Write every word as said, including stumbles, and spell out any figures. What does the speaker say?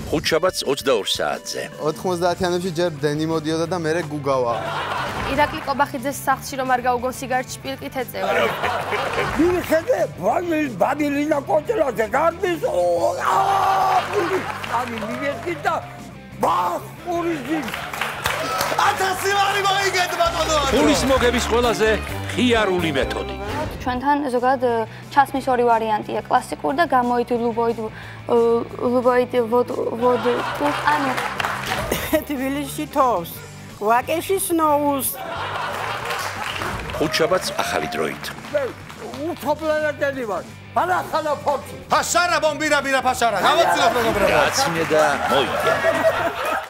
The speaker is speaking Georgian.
ხუთშაბათს ოცდაორ საათზე. ოთხმოცდაათიანებში ჯერ დენი მოდიოდა და მერე გუგავა. ირაკლი კობახიძეს სახლში რომ არ გაუგო სიგარეტ შპილკით ეწევა. მიხედე, ბაბილინა კოჭლაძე გარდის. აი, მიგეთ და ბახურიძი. ათასი ვარი მოიგეთ ბატონო. ფულის მოგების ყველაზე ხიარული მეთოდი. ჩვენთან ზოგადად ჩასმის ორი ვარიანტია, კლასიკური და გამოიდი ლუბოიდ ლუბოიდ ვოდ ვოდ ანუ თბილისში თოვს, ვაკეში სნოუს. ხუთშაბათს ახალი დროით. უთოფლენადენი ვარ. ანახანა ფორცი. ფაშარა ბომბირა ბირა ფაშარა. გავაცილებ მეგობრებო. გაცინე და მოიგე.